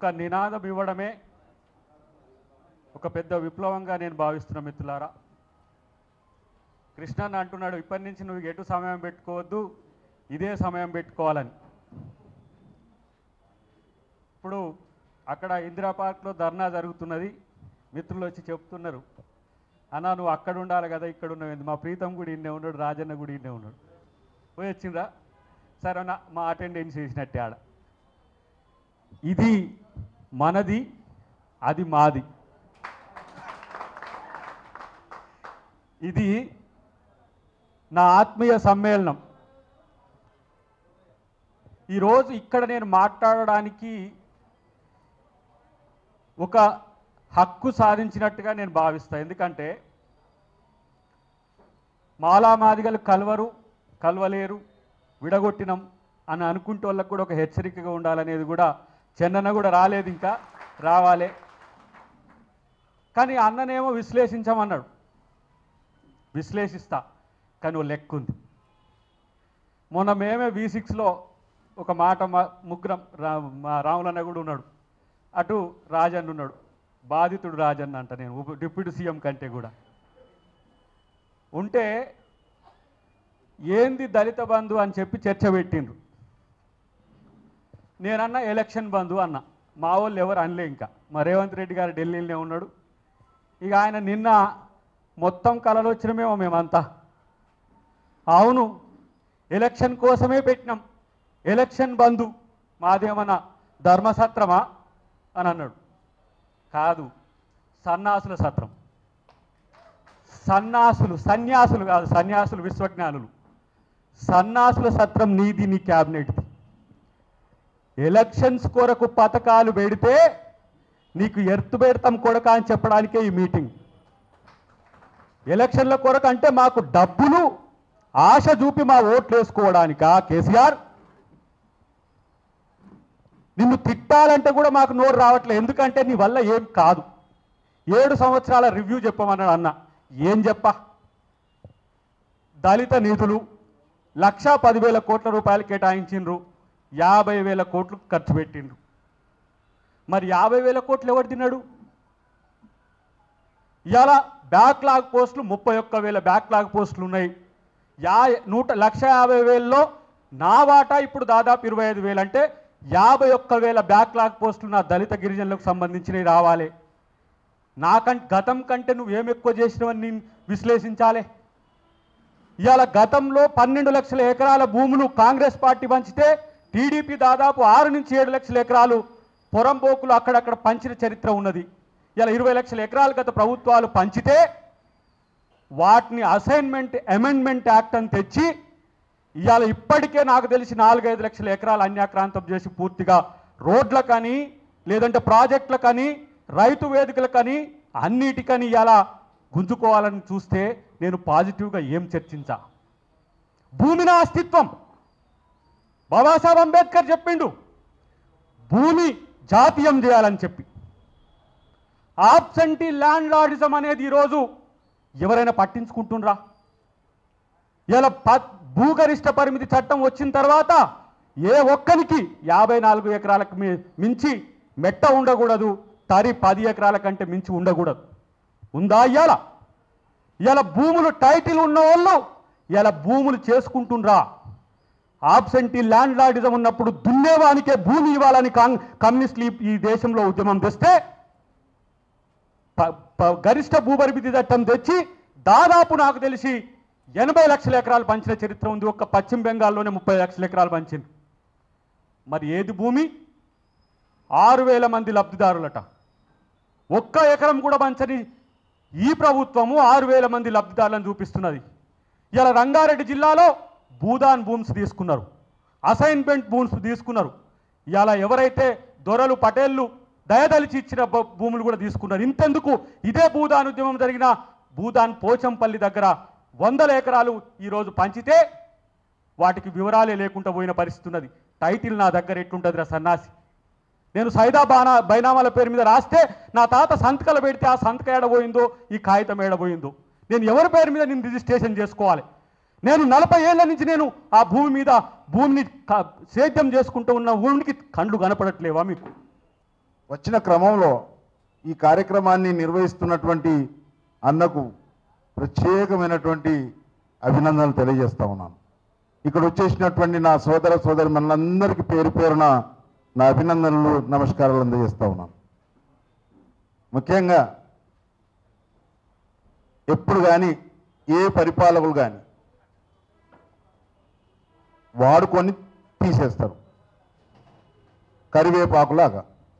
నినాదం ఇవ్వడమే ఒక పెద్ద విప్లవంగా నేను భావిస్తున్నా మిత్రులారా. కృష్ణన్న అంటున్నాడు ఇప్పటి నుంచి నువ్వు ఎటు సమయం పెట్టుకోవద్దు, ఇదే సమయం పెట్టుకోవాలని. ఇప్పుడు అక్కడ ఇందిరా పార్క్లో ధర్నా జరుగుతున్నది. మిత్రులు వచ్చి చెప్తున్నారు, అన్న నువ్వు అక్కడ ఉండాలి కదా, ఇక్కడ ఉన్నావు. మా ప్రీతం కూడా ఇన్నే ఉన్నాడు, రాజన్న కూడా ఇన్నే ఉన్నాడు. పోయి వచ్చిందా సరే అన్న, మా అటెండెన్స్ చేసినట్టే ఆడ. ఇది మనది, అది మాది. ఇది నా ఆత్మీయ సమ్మేళనం. ఈరోజు ఇక్కడ నేను మాట్లాడడానికి ఒక హక్కు సాధించినట్టుగా నేను భావిస్తాను. ఎందుకంటే మాలామాదిగలు కలవలేరు, విడగొట్టినం అని అనుకుంటే వాళ్ళకు కూడా ఒక హెచ్చరికగా ఉండాలనేది కూడా చెన్నన్న కూడా రాలేదు, ఇంకా రావాలి. కానీ అన్ననేమో విశ్లేషించమన్నాడు. విశ్లేషిస్తా, కానీ ఓ లెక్క ఉంది. మొన్న మేమే V6లో ఒక మాట ముగ్గురం, రాములన్న కూడా ఉన్నాడు, అటు రాజన్న ఉన్నాడు. బాధితుడు రాజన్న అంట, నేను డిప్యూటీ సీఎం కంటే కూడా ఉంటే ఏంది దళిత బంధు అని చెప్పి చర్చ పెట్టిండ్రు. నేనన్నా ఎలక్షన్ బంధు అన్న. మా వాళ్ళు ఎవరు అనలే. ఇంకా మా రేవంత్ రెడ్డి గారు ఢిల్లీలోనే ఉన్నాడు. ఇక ఆయన నిన్న మొత్తం కళలు వచ్చినమేమో మేమంతా. అవును ఎలక్షన్ కోసమే పెట్టినాం, ఎలక్షన్ బంధు మాదేమన్నా ధర్మసత్రమా అని అన్నాడు. కాదు, సన్నాసుల సత్రం. సన్యాసులు కాదు, సన్యాసులు విశ్వజ్ఞానులు. సన్నాసుల సత్రం నీది, నీ క్యాబినెట్ది. ఎలక్షన్స్ కొరకు పథకాలు పెడితే నీకు ఎర్తు పెడతాం కొడక అని చెప్పడానికే ఈ మీటింగ్. ఎలక్షన్ల కొరకు అంటే మాకు డబ్బులు ఆశ చూపి మా ఓట్లు వేసుకోవడానికా కేసీఆర్? నిన్ను తిట్టాలంటే కూడా మాకు నోరు రావట్లేదు, ఎందుకంటే నీ వల్ల ఏం కాదు. 7 సంవత్సరాల రివ్యూ చెప్పమన్నాడు అన్న. ఏం చెప్పా? దళిత నిధులు 1,10,000 కోట్ల రూపాయలు కేటాయించిండ్రు, 50,000 కోట్లు ఖర్చు పెట్టిండ్రు. మరి 50,000 కోట్లు ఎవరు తిన్నాడు? ఇలా బ్యాక్లాగ్ పోస్టులు 31,000 బ్యాక్లాగ్ పోస్టులు ఉన్నాయి. 1,50,000లో నా వాటా ఇప్పుడు దాదాపు 25,000, అంటే 51,000 బ్యాక్లాగ్ పోస్టులు నా దళిత గిరిజనులకు సంబంధించినవి రావాలి. గతం కంటే నువ్వేం ఎక్కువ చేసినవని నేను విశ్లేషించాలి. ఇవాళ గతంలో 12 లక్షల ఎకరాల భూములు కాంగ్రెస్ పార్టీ పంచితే టీడీపీ దాదాపు 6 నుంచి 7 లక్షల ఎకరాలు పొరంబోకులు అక్కడక్కడ పంచిన చరిత్ర ఉన్నది. ఇలా 20 లక్షల ఎకరాలు గత ప్రభుత్వాలు పంచితే వాటిని అసైన్మెంట్ అమెండ్మెంట్ యాక్ట్ అని తెచ్చి ఇవాళ ఇప్పటికే నాకు తెలిసి 4-5 లక్షల ఎకరాలు అన్యాక్రాంతం చేసి పూర్తిగా రోడ్లకని, లేదంటే ప్రాజెక్టులకని, రైతు వేదికలకని, అన్నిటికని ఇలా గుంజుకోవాలని చూస్తే నేను పాజిటివ్గా ఏం చర్చించా? భూమి నా అస్తిత్వం. బాబాసాహెబ్ అంబేద్కర్ చెప్పిండు భూమి జాతీయం చేయాలని చెప్పి. ఆబ్సెంటీ ల్యాండ్ లార్డిజం అనేది ఈరోజు ఎవరైనా పట్టించుకుంటుండ్రా? ఇలా భూగరిష్ట పరిమితి చట్టం వచ్చిన తర్వాత ఏ ఒక్కరికి 54 ఎకరాలకు మించి మెట్ట ఉండకూడదు, తరి 10 ఎకరాల కంటే మించి ఉండకూడదు. ఉందా? ఇలా భూములు టైటిల్ ఉన్న వాళ్ళు ఇలా భూములు చేసుకుంటుండ్రా? ఆబ్సెంటీ ల్యాండ్ లార్డిజం ఉన్నప్పుడు దున్నేవానికే భూమి ఇవ్వాలని కమ్యూనిస్టులు ఈ దేశంలో ఉద్యమం తెస్తే గరిష్ట భూపరిమితి చట్టం తెచ్చి దాదాపు నాకు తెలిసి 80 లక్షల ఎకరాలు పంచిన చరిత్ర ఉంది. ఒక్క పశ్చిమ బెంగాల్లోనే 30 లక్షల ఎకరాలు పంచింది. మరి ఏది భూమి? 6,000 మంది లబ్ధిదారులట. ఒక్క ఎకరం కూడా పంచని ఈ ప్రభుత్వము 6,000 మంది లబ్ధిదారులను చూపిస్తున్నది. ఇలా రంగారెడ్డి జిల్లాలో భూదాన్ భూమ్స్ తీసుకున్నారు, అసైన్మెంట్ భూమ్స్ తీసుకున్నారు. ఇలా ఎవరైతే దొరలు పటేళ్ళు దయదలిచి ఇచ్చిన భూములు కూడా తీసుకున్నారు. ఇంతెందుకు, ఇదే భూదాన్ ఉద్యమం జరిగిన భూదాన్ పోచంపల్లి దగ్గర 100 ఎకరాలు ఈరోజు పంచితే వాటికి వివరాలే లేకుండా పోయిన పరిస్థితి ఉన్నది. టైటిల్ నా దగ్గర ఎట్లుంటుంది రా సన్నాసి? నేను సైదా బైనామాల పేరు మీద రాస్తే నా తాత సంతకాలు పెడితే ఆ సంతకం ఏడబోయిందో, ఈ కాగితం ఏడబోయిందో, నేను ఎవరి పేరు మీద నేను రిజిస్ట్రేషన్ చేసుకోవాలి? నేను 40 ఏళ్ల నుంచి నేను ఆ భూమిని సేద్యం చేసుకుంటూ ఉన్న భూమికి కండ్లు కనపడట్లేవా మీకు? వచ్చిన క్రమంలో ఈ కార్యక్రమాన్ని నిర్వహిస్తున్నటువంటి అన్నకు ప్రత్యేకమైనటువంటి అభినందనలు తెలియజేస్తా ఉన్నాను. ఇక్కడ వచ్చేసినటువంటి నా సోదర సోదరి మనందరికీ పేరు పేరున నా అభినందనలు నమస్కారాలు అందజేస్తా ఉన్నాను. ముఖ్యంగా ఎప్పుడు కానీ ఏ పరిపాలకులు కానీ వాడుకొని తీసేస్తారు, కరివేపాకులాగా.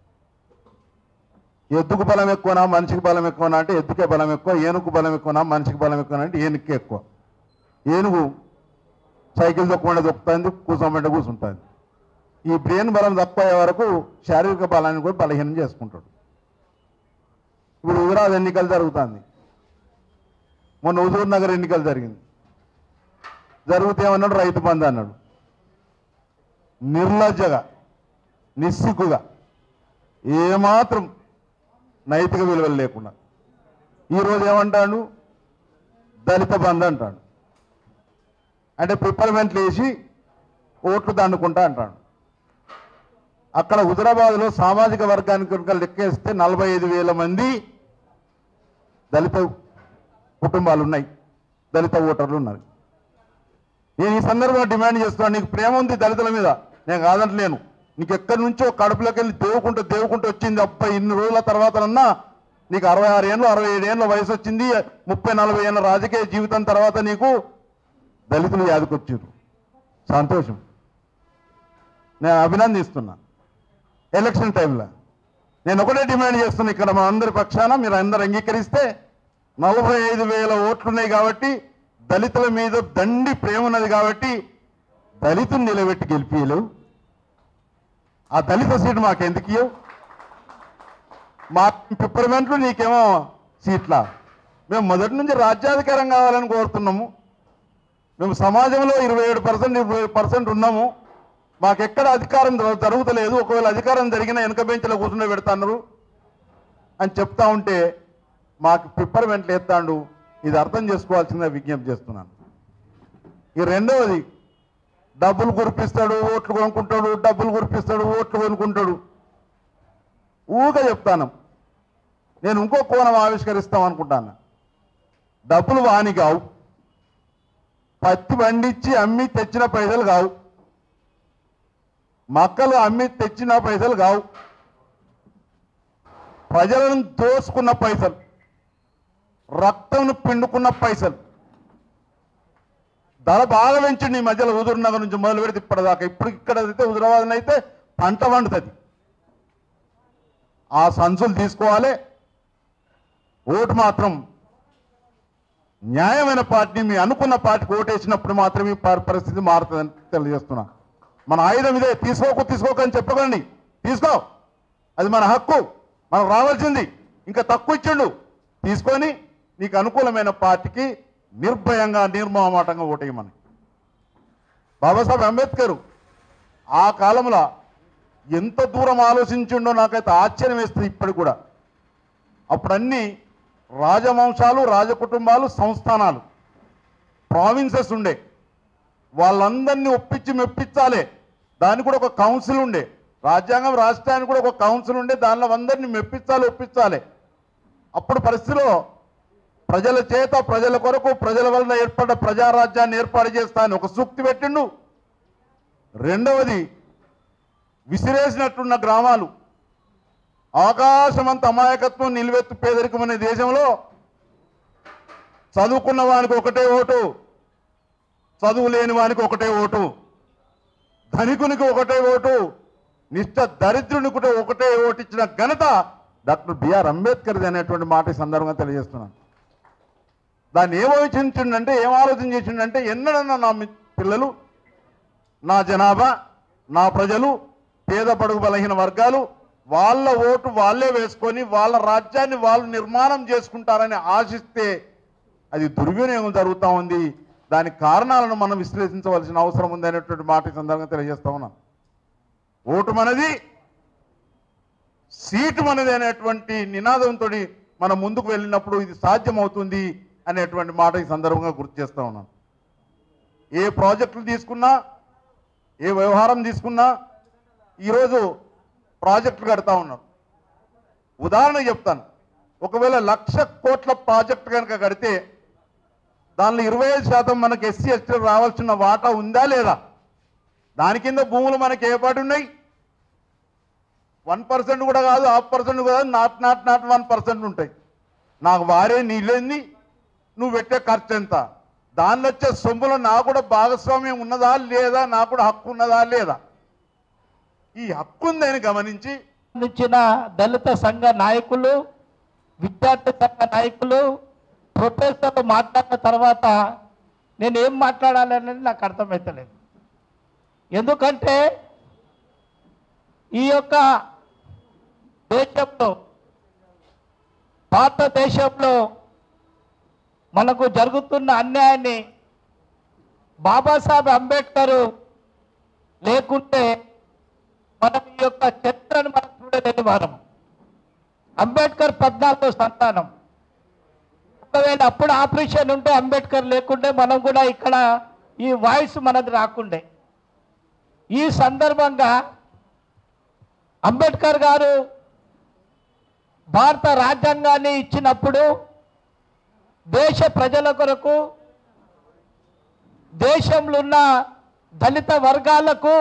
ఎద్దుకు బలం ఎక్కువనా మనిషికి బలం ఎక్కువనా అంటే ఎద్దుకే బలం ఎక్కువ, ఏనుగు బలం ఎక్కువనా మనిషికి బలం ఎక్కువనా అంటే ఏనుగుకే ఎక్కువ. ఏనుగు సైకిల్ దొక్కకుండా దొక్కుతుంది, కూర్చోమంటే కూర్చుంటుంది. ఈ బ్రెయిన్ బలం తక్కువ అయ్యే వరకు శారీరక బలాన్ని కూడా బలహీనం చేసుకుంటాడు. ఇప్పుడు హుజరాబాద్ ఎన్నికలు జరుగుతుంది, మొన్న హుజూర్ నగర్ ఎన్నికలు జరిగింది. జరిగితే ఏమన్నాడు, రైతు బంధు అన్నాడు. నిర్లజ్జగా నిస్సిగ్గుగా ఏమాత్రం నైతిక విలువలు లేకుండా ఈరోజు ఏమంటాడు, దళిత బంధు అంటాడు. అంటే ప్రిపర్మెంట్లు వేసి ఓట్లు దండుకుంటా అంటాడు. అక్కడ హుజరాబాద్లో సామాజిక వర్గానికి కనుక లెక్కేస్తే 45,000 మంది దళిత కుటుంబాలు ఉన్నాయి, దళిత ఓటర్లు ఉన్నారు. నేను ఈ సందర్భంగా డిమాండ్ చేస్తున్నాను, నీకు ప్రేమ ఉంది దళితుల మీద, నేను కాదంటలేను. నీకు ఎక్కడి నుంచో కడుపులోకి వెళ్ళి దేవుకుంటూ వచ్చింది. అబ్బా ఇన్ని రోజుల తర్వాతనన్నా నీకు 66 ఏళ్ళు 67 ఏళ్ళ వయసు వచ్చింది, 30-40 ఏళ్ళ రాజకీయ జీవితం తర్వాత నీకు దళితులు యాదకొచ్చారు, సంతోషం, నేను అభినందిస్తున్నా. ఎలక్షన్ టైంలో నేను ఒకటే డిమాండ్ చేస్తున్నా, ఇక్కడ మా అందరి పక్షాన మీరు అందరు అంగీకరిస్తే 45,000 ఓట్లున్నాయి కాబట్టి, దళితుల మీద దండి ప్రేమ ఉన్నది కాబట్టి దళితులు నిలబెట్టి గెలిపియలేవు. ఆ దళిత సీటు మాకెందుకు ఇవ్వవు? మా పిప్పర్మెంట్లు నీకేమో సీట్లా? మేము మొదటి నుంచి రాజ్యాధికారం కావాలని కోరుతున్నాము. మేము సమాజంలో 27% ఉన్నాము, మాకెక్కడ అధికారం జరుగుతలేదు. ఒకవేళ అధికారం జరిగినా వెనక బెంచ్లో కూర్చుని పెడతాన్నారు అని చెప్తా ఉంటే మాకు పిప్పర్మెంట్లు ఎత్తాడు. ఇది అర్థం చేసుకోవాల్సిందే విజ్ఞప్తి చేస్తున్నాను. ఈ రెండవది, డబ్బులు కురిపిస్తాడు, ఓట్లు కొనుక్కుంటాడు, డబ్బులు కురిపిస్తాడు, ఓట్లు కొనుక్కుంటాడు. ఊగా చెప్తాను. నేను ఇంకో కోణం ఆవిష్కరిస్తాం అనుకుంటాను. డబ్బులు వాని కావు, పత్తి పండించి అమ్మి తెచ్చిన పైసలు కావు, మక్కలు అమ్మి తెచ్చిన పైసలు కావు, ప్రజలను దోసుకున్న పైసలు, రక్తంను పిండుకున్న పైసలు. ధర బాగా పెంచండి ఈ మధ్యలో హుజూర్ నగర్ నుంచి మొదలు పెడితే ఇప్పటిదాకా. ఇప్పుడు ఇక్కడ అయితే హుజూరాబాద్ అయితే పంట వండుతుంది. ఆ సంచులు తీసుకోవాలి. ఓటు మాత్రం న్యాయమైన పార్టీ, మీ అనుకున్న పార్టీకి ఓటేసినప్పుడు మాత్రమే పరిస్థితి మారుతుందని తెలియజేస్తున్నా. మన ఆయుధం ఇదే, తీసుకోకని చెప్పకండి, తీసుకో, అది మన హక్కు, మనకు రావాల్సింది. ఇంకా తక్కువ ఇచ్చిండు, తీసుకొని నీకు అనుకూలమైన పార్టీకి నిర్భయంగా నిర్మమాటంగా ఓటేయమని. బాబాసాహెబ్ అంబేద్కర్ ఆ కాలంలో ఎంత దూరం ఆలోచించిండో నాకైతే ఆశ్చర్యం వేస్తుంది ఇప్పటికి కూడా. అప్పుడన్నీ రాజవంశాలు, రాజకుటుంబాలు, సంస్థానాలు, ప్రావిన్సెస్ ఉండే, వాళ్ళందరినీ ఒప్పించి మెప్పించాలి. దానికి కూడా ఒక కౌన్సిల్ ఉండే, రాజ్యాంగం రాష్ట్రానికి కూడా ఒక కౌన్సిల్ ఉండే, దానిలో అందరినీ మెప్పించాలి, ఒప్పించాలి. అప్పుడు పరిస్థితిలో ప్రజల చేత, ప్రజల కొరకు, ప్రజల వలన ఏర్పడ్డ ప్రజారాజ్యాన్ని ఏర్పాటు చేస్తా అని ఒక సూక్తి పెట్టిండు. రెండవది, విసిరేసినట్టున్న గ్రామాలు, ఆకాశమంత అమాయకత్వం, నిలువెత్తు పేదరికం అనే దేశంలో చదువుకున్న వానికి ఒకటే ఓటు, చదువు లేని వానికి ఒకటే ఓటు, ధనికునికి ఒకటే ఓటు, నిష్ఠ దరిద్రునికి కూడా ఒకటే ఓటు ఇచ్చిన ఘనత డాక్టర్ బిఆర్ అంబేద్కర్ది అనేటువంటి మాట ఈ సందర్భంగా తెలియజేస్తున్నాను. దాన్ని ఏమోచించిండంటే, ఏం ఆలోచన చేసిండంటే, ఎన్నడన్నా నా పిల్లలు, నా జనాభా, నా ప్రజలు, పేద బడుగు బలహీన వర్గాలు వాళ్ళ ఓటు వాళ్ళే వేసుకొని వాళ్ళ రాజ్యాన్ని వాళ్ళు నిర్మాణం చేసుకుంటారని ఆశిస్తే అది దుర్వినియోగం జరుగుతూ ఉంది. దానికి కారణాలను మనం విశ్లేషించవలసిన అవసరం ఉంది అనేటువంటి మాట ఈ సందర్భంగా తెలియజేస్తా ఉన్నాం. ఓటు మనది, సీటు మనది అనేటువంటి నినాదంతో మనం ముందుకు వెళ్ళినప్పుడు ఇది సాధ్యమవుతుంది అనేటువంటి మాట ఈ సందర్భంగా గుర్తు చేస్తూ ఉన్నాను. ఏ ప్రాజెక్టులు తీసుకున్నా, ఏ వ్యవహారం తీసుకున్నా ఈరోజు ప్రాజెక్టులు కడతా ఉన్నారు. ఉదాహరణ చెప్తాను. ఒకవేళ 1,00,000 కోట్ల ప్రాజెక్ట్ కనుక కడితే దానిలో 25% మనకి ఎస్సీ ఎస్టీ రావాల్సిన వాటా ఉందా లేదా? దాని కింద భూములు మనకి ఏపాటు ఉన్నాయి? 1% కూడా కాదు, 0.5% కూడా కాదు, నాట్ 1% ఉంటాయి. నాకు వారే నీళ్ళేంది, నువ్వు పెట్టే ఖర్చు ఎంత, దానిలో వచ్చే సొమ్ములో నాకు కూడా భాగస్వామ్యం ఉన్నదా లేదా, నాకు కూడా హక్కు ఉన్నదా లేదా? ఈ హక్కు ఉందని గమనించి ఇచ్చిన దళిత సంఘ నాయకులు, విద్యార్థి సంఘ నాయకులు, ప్రొఫెసర్లు మాట్లాడిన తర్వాత నేను ఏం మాట్లాడాలనేది నాకు అర్థమవుతలేదు. ఎందుకంటే ఈ యొక్క దేశంలో, భారతదేశంలో మనకు జరుగుతున్న అన్యాయాన్ని బాబాసాహెబ్ అంబేద్కర్ లేకుంటే మనం ఈ యొక్క చరిత్రను మనం చూడలేని వారం. అంబేద్కర్ 14వ సంతానం. ఒకవేళ అప్పుడు ఆపరేషన్ ఉంటే అంబేద్కర్ లేకుంటే మనం కూడా ఇక్కడ ఈ వాయిస్ మనది రాకుండే. ఈ సందర్భంగా అంబేద్కర్ గారు భారత రాజ్యాంగాన్ని ఇచ్చినప్పుడు దేశ ప్రజల కొరకు, దేశంలో ఉన్న దళిత వర్గాలకు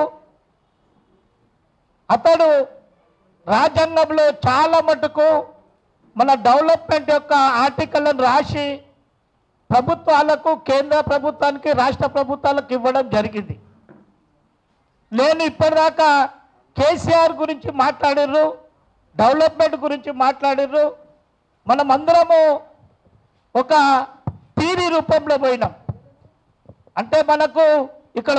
అతడు రాజ్యాంగంలో చాలా మటుకు మన డెవలప్మెంట్ యొక్క ఆర్టికల్లను రాసి ప్రభుత్వాలకు, కేంద్ర ప్రభుత్వానికి, రాష్ట్ర ప్రభుత్వాలకు ఇవ్వడం జరిగింది. నేను ఇప్పటిదాకా కేసీఆర్ గురించి మాట్లాడిర్రు, డెవలప్మెంట్ గురించి మాట్లాడిర్రు. మనం అందరము ఒక థియరీ రూపంలో పోయినాం. అంటే మనకు ఇక్కడ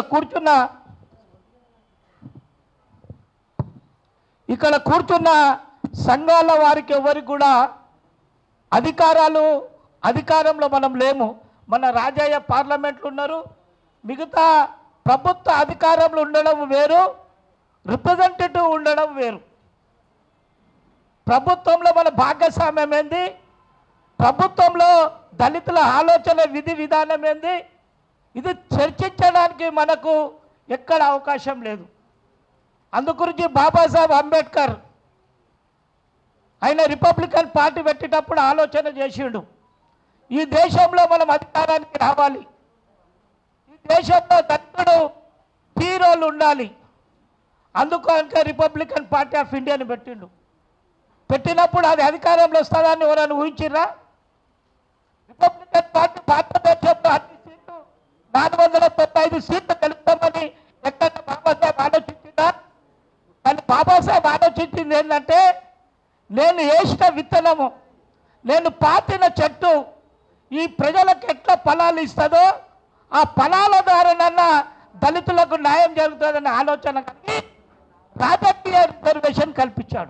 కూర్చున్న సంఘాల వారికి ఎవరికి కూడా అధికారంలో మనం లేము. మన రాజయ్య పార్లమెంట్లు ఉన్నారు, మిగతా ప్రభుత్వ అధికారంలో ఉండడం వేరు, రిప్రజెంటేటివ్ ఉండడం వేరు. ప్రభుత్వంలో మన భాగస్వామ్యం ఏంది, ప్రభుత్వంలో దళితుల ఆలోచన విధి విధానం ఏంది, ఇది చర్చించడానికి మనకు ఎక్కడ అవకాశం లేదు. అందుగురించి బాబాసాహెబ్ అంబేద్కర్ ఆయన రిపబ్లికన్ పార్టీ పెట్టేటప్పుడు ఆలోచన చేసిండు, ఈ దేశంలో మనం అధికారానికి రావాలి, ఈ దేశంలో దళితుడు హీరోలు ఉండాలి. అందుకని రిపబ్లికన్ పార్టీ ఆఫ్ ఇండియాని పెట్టిండు. పెట్టినప్పుడు అది అధికారంలో వస్తుందని ఎవరైనా ఊహించిర్రా? రిపబ్లికన్ పార్టీ భారతదేశంలో అన్ని సీట్లు 495 సీట్లు గెలుస్తామని ఎక్కడ బాబాసాహెబ్ ఆలోచించిందా? కానీ బాబాసాహెబ్ ఆలోచించింది ఏంటంటే, నేను వేసిన విత్తనము, నేను పాతిన చెట్టు ఈ ప్రజలకు ఎట్లా ఫలాలు ఇస్తుందో ఆ ఫలాల ద్వారానన్నా దళితులకు న్యాయం జరుగుతుందనే ఆలోచన కలిగి రాజకీయ రిజర్వేషన్ కల్పించాడు.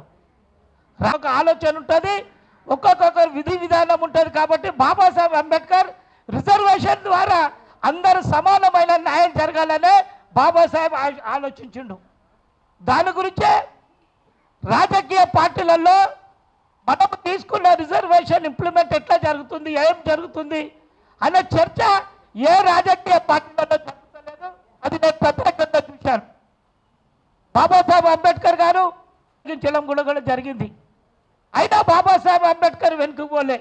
ఒక ఆలోచన ఉంటుంది, ఒక్కొక్కరు విధి విధానం ఉంటుంది. కాబట్టి బాబాసాహెబ్ అంబేద్కర్ రిజర్వేషన్ ద్వారా అందరూ సమానమైన న్యాయం జరగాలనే బాబాసాహెబ్ ఆలోచించిండు. దాని గురించే రాజకీయ పార్టీలలో మనం తీసుకున్న రిజర్వేషన్ ఇంప్లిమెంట్ ఎట్లా జరుగుతుంది, ఏం జరుగుతుంది అనే చర్చ ఏ రాజకీయ పార్టీలలో జరుగుతలేదు. అది నేను ప్రత్యేకంగా చూశాను. బాబాసాహెబ్ అంబేద్కర్ గారు కూడా జరిగింది. అయినా బాబాసాహెబ్ అంబేద్కర్ వెనుకపోలే.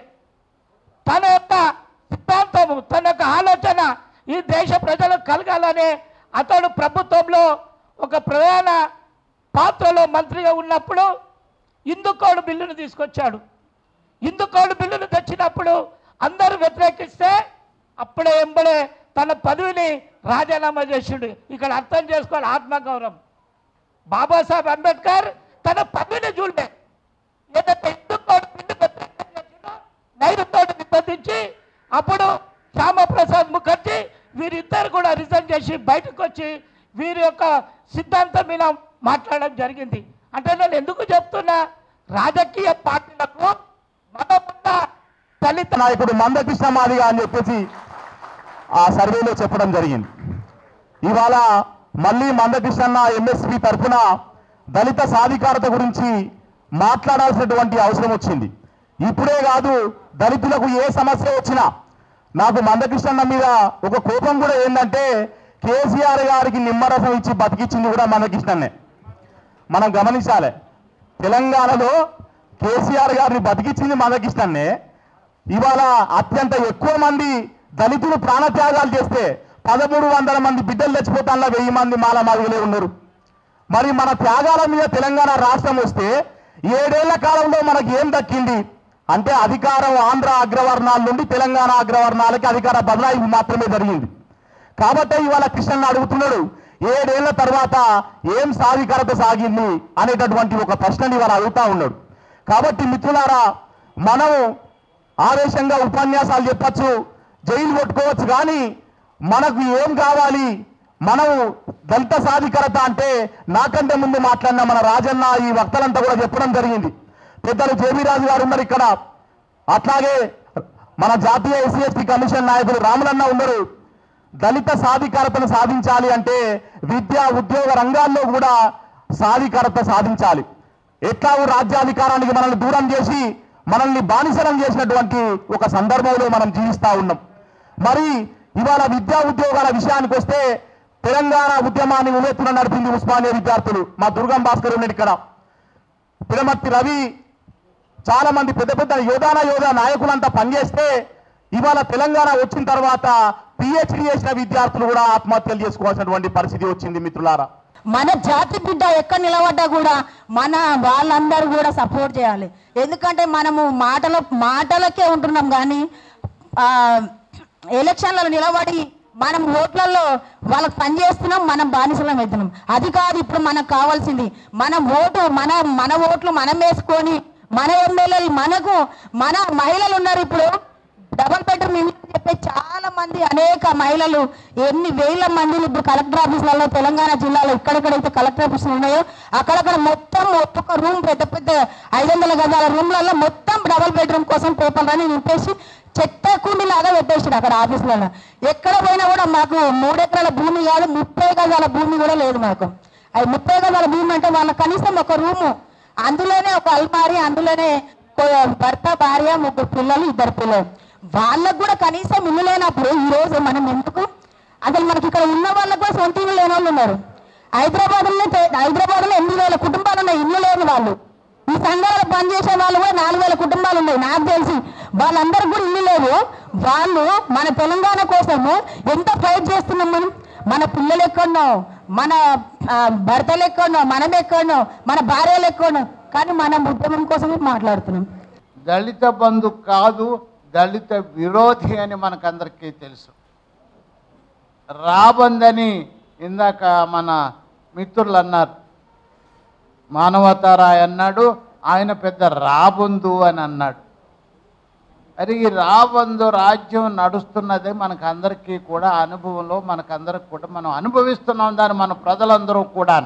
తన యొక్క సిద్ధాంతము, తన యొక్క ఆలోచన ఈ దేశ ప్రజలకు కలగాలనే అతడు ప్రభుత్వంలో ఒక ప్రధాన పాత్రలో మంత్రిగా ఉన్నప్పుడు హిందూ కోడ్ బిల్లును తీసుకొచ్చాడు. హిందూ కోడ్ బిల్లును తెచ్చినప్పుడు అందరూ వ్యతిరేకిస్తే అప్పుడే ఎంబడే తన పదవిని రాజీనామా చేసిండు. ఇక్కడ అర్థం చేసుకోవాలి ఆత్మగౌరవం. బాబాసాహెబ్ అంబేద్కర్ తన పదవిని చూడలే. ఏదైతే హిందూ కోడ్ బిల్లు వ్యతిరేకించిందో నైరుతో నిబంధించి అప్పుడు శ్యామప్రసాద్ ముఖర్జీ వీరిద్దరు కూడా రిజైన్ చేసి బయటకు వచ్చి వీరి యొక్క సిద్ధాంతం మీద మాట్లాడడం జరిగింది. అంటే నేను ఎందుకు చెప్తున్నా, రాజకీయ పార్టీలకు మనమున్న దళిత నాయకుడు మందకృష్ణ మాదిగా అని చెప్పేసి ఆ సర్వేలో చెప్పడం జరిగింది. ఇవాళ మళ్ళీ మందకృష్ణ ఎంఎస్పీ తరఫున దళిత సాధికారత గురించి మాట్లాడాల్సినటువంటి అవసరం వచ్చింది. ఇప్పుడే కాదు, దళితులకు ఏ సమస్య వచ్చినా నాకు మందకృష్ణ మీద ఒక కోపం కూడా ఏంటంటే, కేసీఆర్ గారికి నిమ్మరసం ఇచ్చి బతికిచ్చింది కూడా మందకృష్ణనే. మనం గమనించాలి. తెలంగాణలో కేసీఆర్ గారిని బతికించింది మందకృష్ణన్నే. ఇవాళ అత్యంత ఎక్కువ మంది దళితులు ప్రాణత్యాగాలు చేస్తే 1300 మంది బిడ్డలు తెచ్చిపోతాన్లా 1000 మంది మాలమాదిగలే ఉన్నారు. మరి మన త్యాగాల మీద తెలంగాణ రాష్ట్రం వస్తే 7 ఏళ్ల కాలంలో మనకి ఏం దక్కింది అంటే అధికారం ఆంధ్ర అగ్రవర్ణాల నుండి తెలంగాణ అగ్రవర్ణాలకి అధికార బదలాయింపు మాత్రమే జరిగింది. కాబట్టి ఇవాళ కృష్ణన్న అడుగుతున్నాడు 7 ఏళ్ల తర్వాత ఏం సాధికారత సాగింది అనేటటువంటి ఒక ప్రశ్నని ఇవాళ అడుగుతా ఉన్నాడు. కాబట్టి మిత్రులారా, మనం ఆవేశంగా ఉపన్యాసాలు చెప్పచ్చు, జైలు కొట్టుకోవచ్చు, కానీ మనకు ఏం కావాలి? మనం దళిత సాధికారత అంటే నాకంటే ముందు మాట్లాడిన మన రాజన్న ఈ వక్తలంతా కూడా చెప్పడం జరిగింది. పెద్దలు జేబీ రాజు గారు ఉన్నారు ఇక్కడ, అట్లాగే మన జాతీయ ఎస్సీ ఎస్టీ కమిషన్ నాయకులు రాములన్న ఉన్నారు. దళిత సాధికారతను సాధించాలి అంటే విద్యా ఉద్యోగ రంగాల్లో కూడా సాధికారత సాధించాలి. ఎట్లాగూ రాజ్యాధికారానికి మనల్ని దూరం చేసి మనల్ని బానిసలం చేసినటువంటి ఒక సందర్భంలో మనం జీవిస్తూ ఉన్నాం. మరి ఇవాళ విద్యా ఉద్యోగాల విషయానికి వస్తే తెలంగాణ ఉద్యమాన్ని ఉవ్వెత్తున నడిపింది ఉస్మానియా విద్యార్థులు. మా దుర్గం భాస్కర్ ఉన్నాడు ఇక్కడ, పిరమర్తి రవి, చాలా మంది పెద్ద పెద్ద యోధా నాయకులంతా పనిచేస్తే ఇవాళ తెలంగాణ వచ్చిన తర్వాత పిహెచ్డి చేసిన విద్యార్థులు కూడా ఆత్మహత్యలు చేసుకోవాల్సినటువంటి పరిస్థితి వచ్చింది. మిత్రులారా, మన జాతి బిడ్డ ఎక్కడ నిలబడ్డా కూడా మన వాళ్ళందరూ కూడా సపోర్ట్ చేయాలి. ఎందుకంటే మనము మాటలకే ఉంటున్నాం, కానీ ఎలక్షన్లలో నిలబడి మనం ఓట్లలో వాళ్ళకి పనిచేస్తున్నాం, మనం బానిసలం అవుతున్నాం. అది కాదు ఇప్పుడు మనకు కావాల్సింది. మన ఓటు మన ఓట్లు మనం వేసుకొని మన ఎమ్మెల్యేలు మన మహిళలు ఉన్నారు. ఇప్పుడు డబుల్ బెడ్రూమ్ ఇల్లు చెప్పే చాలా మంది అనేక మహిళలు ఎన్ని వేల మందిని ఇప్పుడు కలెక్టర్ ఆఫీసులలో తెలంగాణ జిల్లాలో ఎక్కడెక్కడైతే కలెక్టర్ ఆఫీసులు ఉన్నాయో అక్కడక్కడ మొత్తం ఒక్కొక్క రూమ్ పెద్ద 500 గజాల రూమ్లలో మొత్తం డబుల్ బెడ్రూమ్ కోసం పేపర్లని నింపేసి చెత్త కుండీలాగా పెట్టేసాడు అక్కడ ఆఫీసులలో. ఎక్కడ పోయినా కూడా మాకు 3 ఎకరాల భూమి కాదు 30 గజాల భూమి కూడా లేదు మాకు. అది 30 గజాల భూమి అంటే వాళ్ళకి కనీసం ఒక రూము, అందులోనే ఒక అల్మారి, అందులోనే భర్త భార్య 3 పిల్లలు 2 పిల్లలు, వాళ్ళకు కూడా కనీసం ఇల్లు లేనప్పుడు ఈరోజు మనం ఎందుకు? అసలు మనకి ఇక్కడ ఉన్న వాళ్ళకు కూడా సొంత ఇల్లు లేని వాళ్ళు ఉన్నారు. హైదరాబాద్లో 8,000 కుటుంబాలు ఉన్నాయి ఇల్లు లేని వాళ్ళు. ఈ సంఘాలలో పనిచేసే వాళ్ళు కూడా 4,000 కుటుంబాలు ఉన్నాయి నాకు తెలిసి. వాళ్ళందరికీ కూడా ఇల్లు లేవు. వాళ్ళు మన తెలంగాణ కోసము ఎంత ఫైట్ చేస్తున్నాం మనం. మన పిల్లలు ఎక్కడనో, మన భర్తలు ఎక్కడనో, మనం ఎక్కడనో, మన భార్యలు ఎక్కడనో, కానీ మనం ఉద్యమం కోసమే మాట్లాడుతున్నాం. దళిత బంధు కాదు, దళిత విరోధి అని మనకందరికీ తెలుసు. రాబందని ఇందాక మన మిత్రులు అన్నారు, మానవతారాయ్ అన్నాడు, ఆయన పెద్ద రాబందు అని అన్నాడు. అది ఈ రాబందు రాజ్యం నడుస్తున్నదే మనకందరికీ కూడా అనుభవంలో, మనకందరికి కూడా మనం అనుభవిస్తున్నాం దాన్ని మన ప్రజలందరూ కూడా.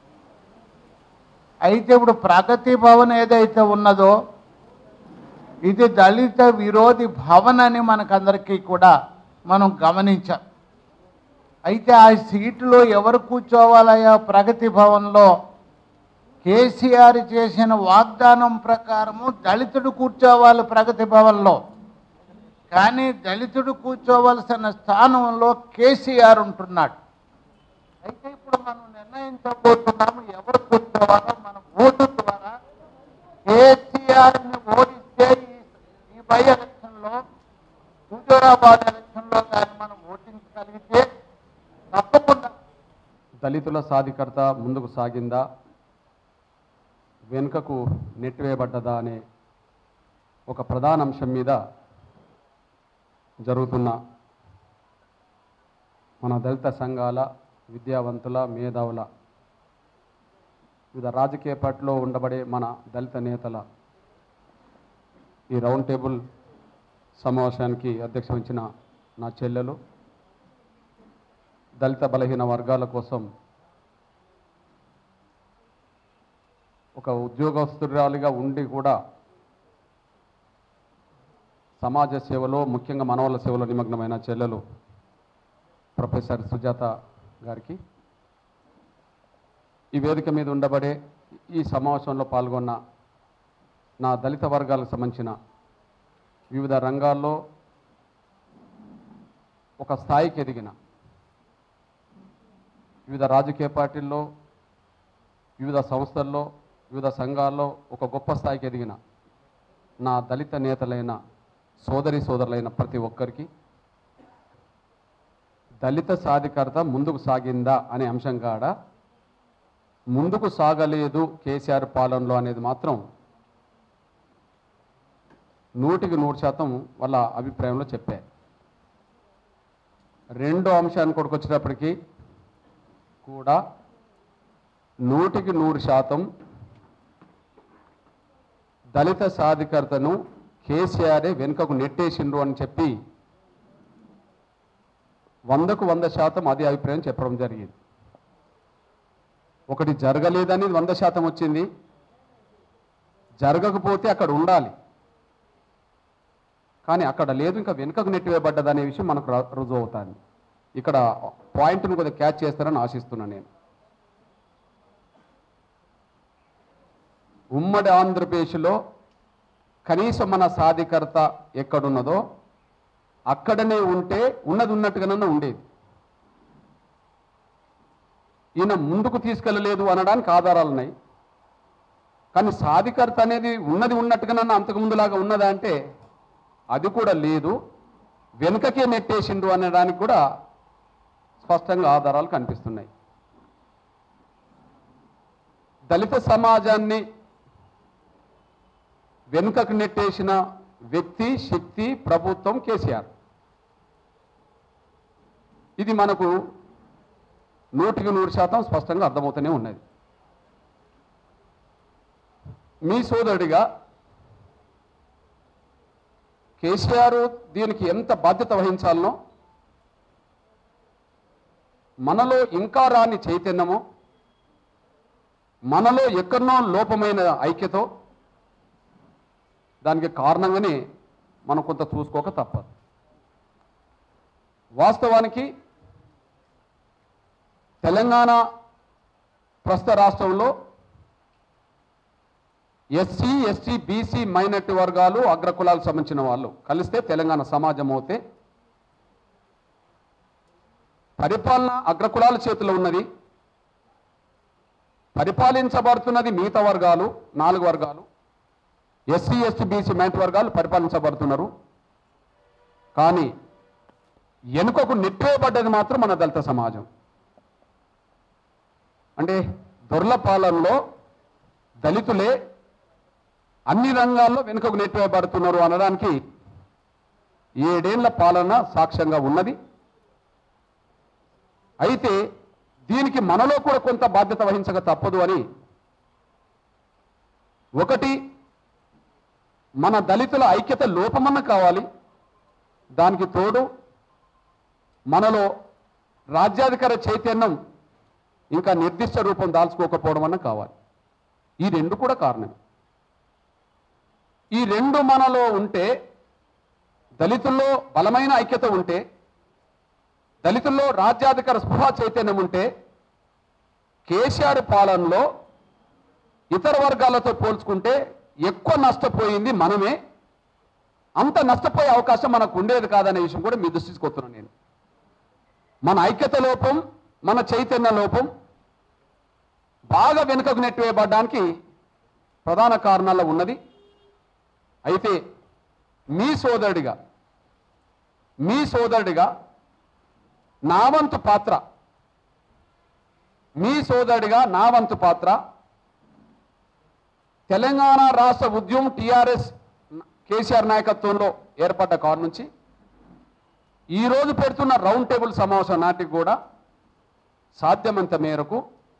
అయితే ఇప్పుడు ప్రగతి భవన్ ఏదైతే ఉన్నదో ఇది దళిత విరోధి భవన్ అని మనకందరికీ కూడా మనం గమనించాం. అయితే ఆ సీటులో ఎవరు కూర్చోవాలయ్యా? ప్రగతి భవన్లో కేసీఆర్ చేసిన వాగ్దానం ప్రకారము దళితుడు కూర్చోవాలి ప్రగతి భవన్లో. కానీ దళితుడు కూర్చోవలసిన స్థానంలో కేసీఆర్ ఉంటున్నాడు. అయితే ఇప్పుడు మనం నిర్ణయించబోతున్నాము ఎవరు కూర్చోవాలో. మన ఓటు ద్వారా కేసీఆర్ని ఓడిస్తే ఈ బై ఎలక్షన్లో, హుజూరాబాద్ ఎలక్షన్లో కానీ మనం ఓటించగలిగితే తప్పకుండా దళితుల సాధికారత ముందుకు సాగిందా, వెనుకకు నెట్టివేయబడ్డదా అనే ఒక ప్రధాన అంశం మీద జరుగుతున్న మన దళిత సంఘాల, విద్యావంతుల, మేధావుల, వివిధ రాజకీయ పార్టీలో ఉండబడే మన దళిత నేతల ఈ రౌండ్ టేబుల్ సమావేశానికి అధ్యక్ష వహించిన నా చెల్లెలు, దళిత బలహీన వర్గాల కోసం ఒక ఉద్యోగస్తురాలిగా ఉండి కూడా సమాజ సేవలో, ముఖ్యంగా మనవల సేవలో నిమగ్నమైన చెల్లెలు ప్రొఫెసర్ సుజాత గారికి, ఈ వేదిక మీద ఉండబడే ఈ సమావేశంలో పాల్గొన్న నా దళిత వర్గాలకు సంబంధించిన వివిధ రంగాల్లో ఒక స్థాయికి ఎదిగిన, వివిధ రాజకీయ పార్టీల్లో, వివిధ సంస్థల్లో వివిధ సంఘాల్లో ఒక గొప్ప స్థాయికి ఎదిగిన నా దళిత నేతలైన సోదరులైన ప్రతి ఒక్కరికి దళిత సాధికారత ముందుకు సాగిందా అనే అంశం కాడ ముందుకు సాగలేదు కేసీఆర్ పాలనలో అనేది మాత్రం 100% వాళ్ళ అభిప్రాయంలో చెప్పారు. రెండో అంశాన్ని కొడుకొచ్చేటప్పటికీ కూడా 100% దళిత సాధికారతను కేసీఆరే వెనుకకు నెట్టేసిండ్రు అని చెప్పి 100% అదే అభిప్రాయం చెప్పడం జరిగింది. ఒకటి జరగలేదనేది 100% వచ్చింది, జరగకపోతే అక్కడ ఉండాలి, కానీ అక్కడ లేదు, ఇంకా వెనుకకు నెట్టివేయబడ్డది అనే విషయం మనకు రుజువు అవుతుంది. ఇక్కడ పాయింట్ను కొద్దిగా క్యాచ్ చేస్తారని ఆశిస్తున్నాను నేను. ఉమ్మడి ఆంధ్రప్రదేశ్లో కనీసం మన సాధికారత ఎక్కడున్నదో అక్కడనే ఉంటే ఉన్నది ఉన్నట్టుగానే ఉండేది. ఈయన ముందుకు తీసుకెళ్ళలేదు అనడానికి ఆధారాలు ఉన్నాయి, కానీ సాధికారత అనేది ఉన్నది ఉన్నట్టుగానే అంతకుముందులాగా ఉన్నదా అంటే అది కూడా లేదు, వెనుకకే నెట్టేసిండు అనడానికి కూడా స్పష్టంగా ఆధారాలు కనిపిస్తున్నాయి. దళిత సమాజాన్ని వెనుకకు నెట్టేసిన వ్యక్తి, శక్తి, ప్రభుత్వం కేసీఆర్. ఇది మనకు 100% స్పష్టంగా అర్థమవుతూనే ఉన్నది. మీ సోదరుడిగా కేసీఆర్ దీనికి ఎంత బాధ్యత వహించాలనో, మనలో ఇంకా రాని చైతన్యమో, మనలో ఎక్కడనో లోపమైన ఐక్యతో దానికి కారణంగానే మనం కొంత చూసుకోక తప్పదు. వాస్తవానికి తెలంగాణ ప్రస్తుత రాష్ట్రంలో ఎస్సీ, ఎస్టీ, బీసీ, మైనారిటీ వర్గాలు, అగ్రకులాలకు సంబంధించిన వాళ్ళు కలిస్తే తెలంగాణ సమాజం అవుతే పరిపాలన అగ్రకులాల చేతిలో ఉన్నది, పరిపాలించబడుతున్నది మిగతా వర్గాలు 4 వర్గాలు, ఎస్సీ, ఎస్టీ, బీసీ, మైనారిటీ వర్గాలు పరిపాలించబడుతున్నారు. కానీ వెనుకకు నెట్టివేయబడ్డది మాత్రం మన దళిత సమాజం. అంటే దొర్ల పాలనలో దళితులే అన్ని రంగాల్లో వెనుకకు నెట్టివేయబడుతున్నారు అనడానికి 7 ఏళ్ల పాలన సాక్ష్యంగా ఉన్నది. అయితే దీనికి మనలో కూడా కొంత బాధ్యత వహించక తప్పదు అని, ఒకటి మన దళితుల ఐక్యత లోపమన్న కావాలి, దానికి తోడు మనలో రాజ్యాధికార చైతన్యం ఇంకా నిర్దిష్ట రూపం దాల్చుకోకపోవడం అన్న కావాలి. ఈ 2 కూడా కారణం. ఈ 2 మనలో ఉంటే, దళితుల్లో బలమైన ఐక్యత ఉంటే, దళితుల్లో రాజ్యాధికార స్పృహ చైతన్యం ఉంటే, కేసీఆర్ పాలనలో ఇతర వర్గాలతో పోల్చుకుంటే ఎక్కువ నష్టపోయింది మనమే. అంత నష్టపోయే అవకాశం మనకు ఉండేది కాదనే విషయం కూడా మీ దృష్టికి వస్తున్నాను నేను. మన ఐక్యత లోపం, మన చైతన్య లోపం బాగా వెనుకకు నెట్టివేయబడ్డానికి ప్రధాన కారణాల్లో ఉన్నది. అయితే మీ సోదరుడిగా నా వంతు పాత్ర తెలంగాణ రాష్ట్ర ఉద్యమం టీఆర్ఎస్ కేసీఆర్ నాయకత్వంలో ఏర్పడ్డ కారణం నుంచి ఈరోజు పెడుతున్న రౌండ్ టేబుల్ సమావేశం నాటికి కూడా సాధ్యమంత మేరకు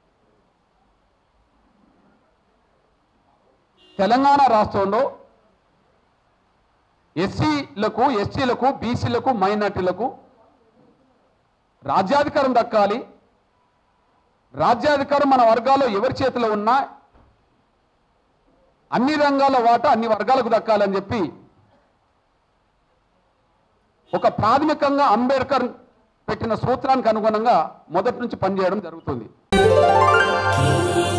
తెలంగాణ రాష్ట్రంలో ఎస్సీలకు, ఎస్టీలకు, బీసీలకు, మైనార్టీలకు రాజ్యాధికారం దక్కాలి. రాజ్యాధికారం మన వర్గాల్లో ఎవరి చేతిలో ఉన్నా అన్ని రంగాల వాటా అన్ని వర్గాలకు దక్కాలని చెప్పి ఒక ప్రాథమికంగా అంబేద్కర్ పెట్టిన సూత్రానికి అనుగుణంగా మొదటి నుంచి పనిచేయడం జరుగుతుంది.